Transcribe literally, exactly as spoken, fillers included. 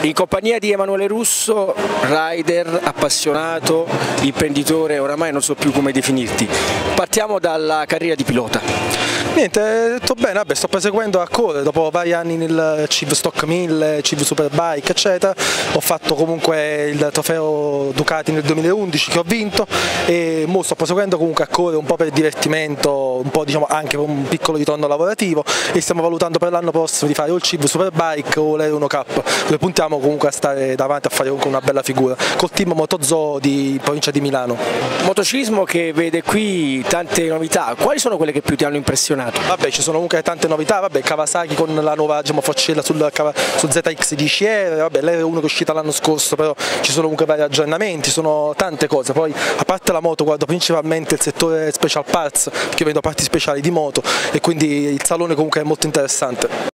In compagnia di Emanuele Russo, rider, appassionato, imprenditore, oramai non so più come definirti. Partiamo dalla carriera di pilota. Niente, tutto bene, vabbè, sto proseguendo a correre dopo vari anni nel C I V Stock mille, C I V Superbike eccetera. Ho fatto comunque il trofeo Ducati nel duemilaundici che ho vinto e mo sto proseguendo comunque a correre un po' per divertimento, un po' diciamo anche per un piccolo ritorno lavorativo, e stiamo valutando per l'anno prossimo di fare o il C I V Superbike o l'R uno Cup, dove puntiamo comunque a stare davanti a fare comunque una bella figura col team Motozoo di provincia di Milano. Motociclismo che vede qui tante novità, quali sono quelle che più ti hanno impressionato? Vabbè, ci sono comunque tante novità, vabbè, Kawasaki con la nuova diciamo, forcella sul, sul Z X di C R, vabbè, l'R uno che è uscita l'anno scorso, però ci sono comunque vari aggiornamenti, sono tante cose. Poi a parte la moto guardo principalmente il settore special parts, perché io vendo parti speciali di moto e quindi il salone comunque è molto interessante.